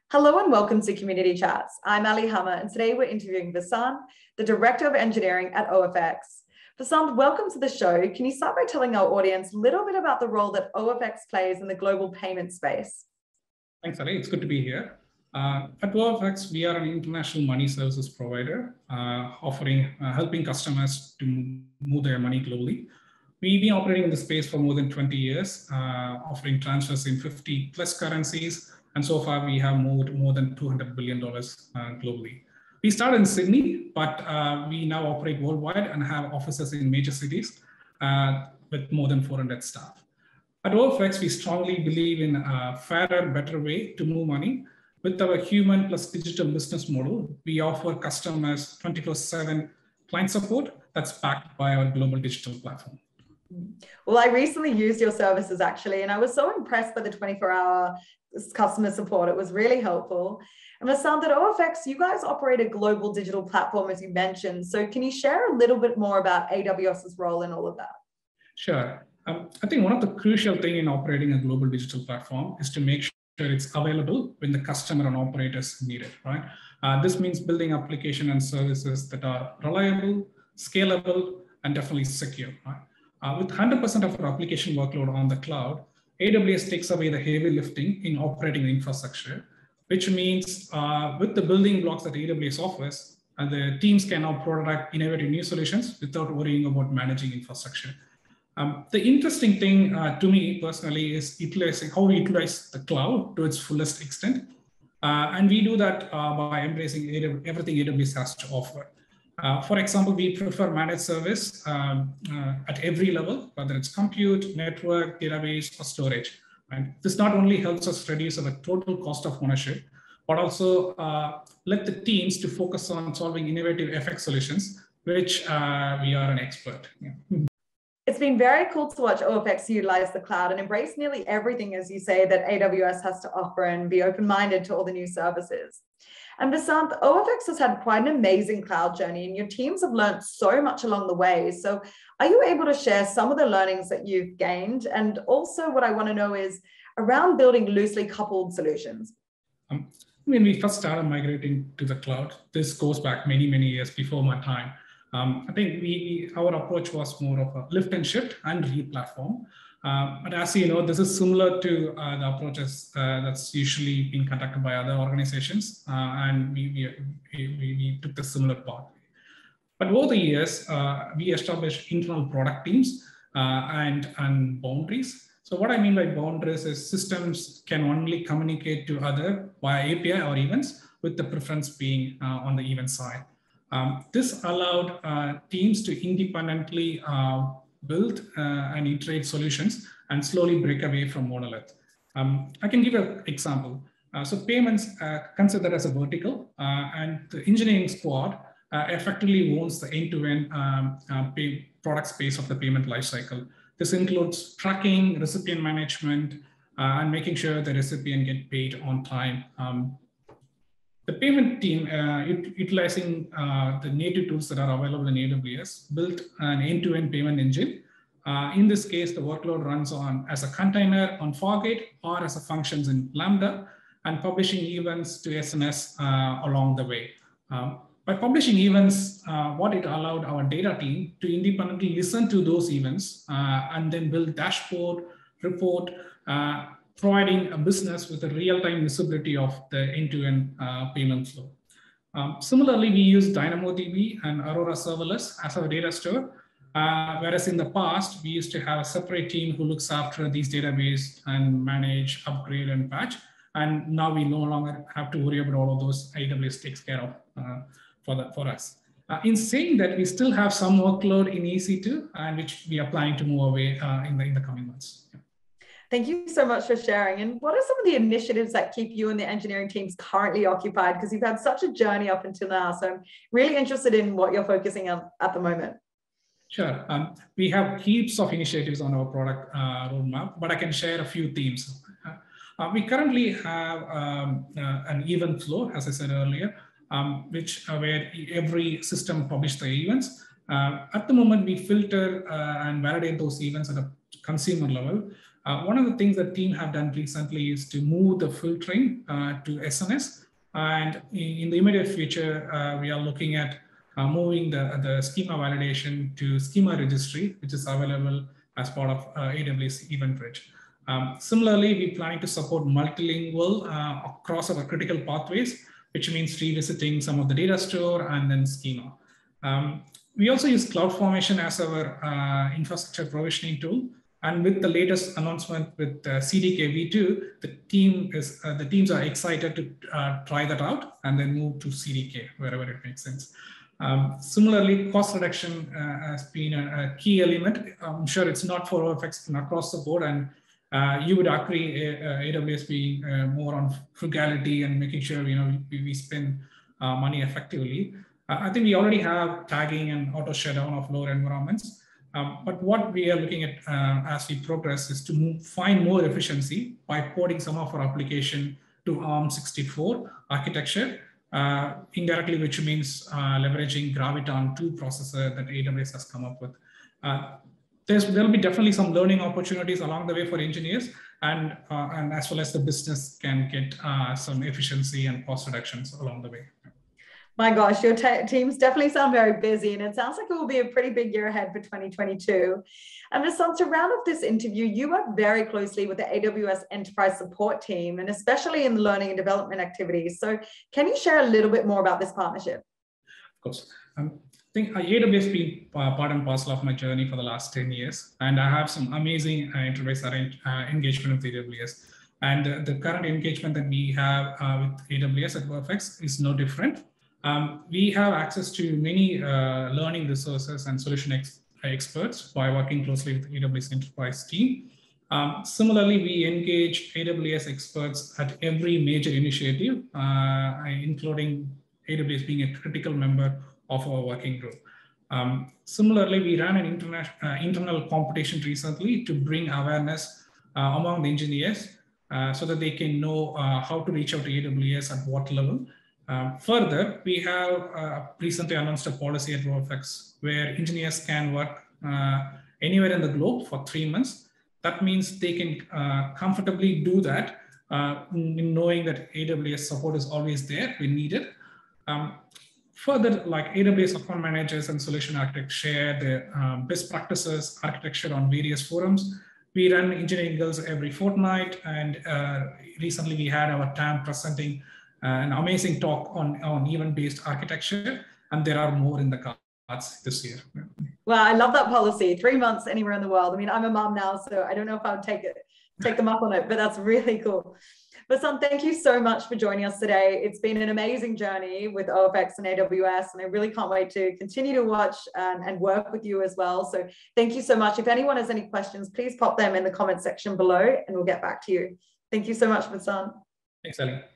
Hello and welcome to Community Chats. I'm Aley Hammer, and today we're interviewing Vasanth, the Director of Engineering at OFX. Vasanth, welcome to the show. Can you start by telling our audience a little bit about the role that OFX plays in the global payment space? Thanks, Aley. It's good to be here. At OFX, we are an international money services provider, helping customers to move their money globally. We've been operating in the space for more than 20 years, offering transfers in 50 plus currencies. And so far, we have moved more than $200 billion globally. We started in Sydney, but we now operate worldwide and have offices in major cities with more than 400 staff. At OFX, we strongly believe in a fairer, better way to move money. With our human plus digital business model, we offer customers 24/7 client support that's backed by our global digital platform. Well, I recently used your services actually, and I was so impressed by the 24-hour customer support. It was really helpful. And Vasanth, at OFX, you guys operate a global digital platform, as you mentioned. So can you share a little bit more about AWS's role in all of that? Sure. I think one of the crucial things in operating a global digital platform is to make sure it's available when the customer and operators need it, right? This means building applications and services that are reliable, scalable, and definitely secure, right? With 100% of our application workload on the cloud, AWS takes away the heavy lifting in operating the infrastructure, which means with the building blocks that AWS offers, the teams can now prototype innovative new solutions without worrying about managing infrastructure. The interesting thing to me personally is how we utilize the cloud to its fullest extent. And we do that by embracing everything AWS has to offer. For example, we prefer managed service at every level, whether it's compute, network, database, or storage. Right? This not only helps us reduce our total cost of ownership, but also let the teams to focus on solving innovative FX solutions, which we are an expert. Yeah. It's been very cool to watch OFX utilize the cloud and embrace nearly everything, as you say, that AWS has to offer and be open-minded to all the new services. And Vasanth, OFX has had quite an amazing cloud journey, and your teams have learned so much along the way. So are you able to share some of the learnings that you've gained? And also what I want to know is around building loosely coupled solutions. When we first started migrating to the cloud, this goes back many, many years before my time. I think our approach was more of a lift and shift and re-platform. But as you know, this is similar to the approaches that's usually been conducted by other organizations, and we took the similar path. But over the years, we established internal product teams and boundaries. So what I mean by boundaries is systems can only communicate to other via API or events, with the preference being on the event side. This allowed teams to independently build and iterate solutions and slowly break away from monolith. I can give an example. So payments considered as a vertical, and the engineering squad effectively owns the end-to-end product space of the payment lifecycle. This includes tracking, recipient management, and making sure the recipient get paid on time. The payment team, utilizing the native tools that are available in AWS, built an end-to-end payment engine. In this case, the workload runs as a container on Fargate or as a functions in Lambda, and publishing events to SNS along the way. By publishing events, what it allowed our data team to independently listen to those events and then build dashboard, report, providing a business with a real-time visibility of the end-to-end payment flow. Similarly, we use DynamoDB and Aurora Serverless as our data store, whereas in the past, we used to have a separate team who looks after these databases and manage, upgrade, and patch. And now we no longer have to worry about all of those. AWS takes care of for us. In saying that, we still have some workload in EC2, and which we are planning to move away in the coming months. Yeah. Thank you so much for sharing. And what are some of the initiatives that keep you and the engineering teams currently occupied? Because you've had such a journey up until now. So I'm really interested in what you're focusing on at the moment. Sure. We have heaps of initiatives on our product roadmap, but I can share a few themes. We currently have an event flow, as I said earlier, where every system publishes the events. At the moment, we filter and validate those events at a consumer level. One of the things that team have done recently is to move the filtering to SNS. And in the immediate future, we are looking at moving the schema validation to schema registry, which is available as part of AWS EventBridge. Similarly, we're planning to support multilingual across our critical pathways, which means revisiting some of the data store and then schema. We also use CloudFormation as our infrastructure provisioning tool. And with the latest announcement with CDK v2, the teams are excited to try that out and then move to CDK wherever it makes sense. Similarly, cost reduction has been a key element. I'm sure it's not for OFX and across the board, and you would agree AWS being more on frugality and making sure we spend money effectively. I think we already have tagging and auto shutdown of lower environments. But what we are looking at as we progress is to find more efficiency by porting some of our application to ARM64 architecture, indirectly, which means leveraging Graviton 2 processor that AWS has come up with. There'll be definitely some learning opportunities along the way for engineers, and as well as the business can get some efficiency and cost reductions along the way. My gosh, your teams definitely sound very busy, and it sounds like it will be a pretty big year ahead for 2022. And Vasanth, to round off this interview, you work very closely with the AWS Enterprise Support team, and especially in the learning and development activities. So can you share a little bit more about this partnership? Of course. I think AWS has been part and parcel of my journey for the last 10 years, and I have some amazing enterprise engagement with AWS. And the current engagement that we have with AWS at OFX is no different. We have access to many learning resources and solution experts by working closely with AWS Enterprise team. Similarly, we engage AWS experts at every major initiative, including AWS being a critical member of our working group. Similarly, we ran an internal competition recently to bring awareness among the engineers so that they can know how to reach out to AWS at what level. Further, we have recently announced a policy at OFX where engineers can work anywhere in the globe for 3 months. That means they can comfortably do that in knowing that AWS support is always there when needed. Further, like AWS account managers and solution architects share their best practices architecture on various forums. We run engineering girls every fortnight, and recently we had our TAM presenting an amazing talk on event-based architecture, and there are more in the cards this year. Well, I love that policy. 3 months anywhere in the world. I mean, I'm a mom now, so I don't know if I would take them up on it, but that's really cool. Vasanth, thank you so much for joining us today. It's been an amazing journey with OFX and AWS, and I really can't wait to continue to watch and work with you as well. So thank you so much. If anyone has any questions, please pop them in the comment section below and we'll get back to you. Thank you so much, Vasanth. Thanks, Aley.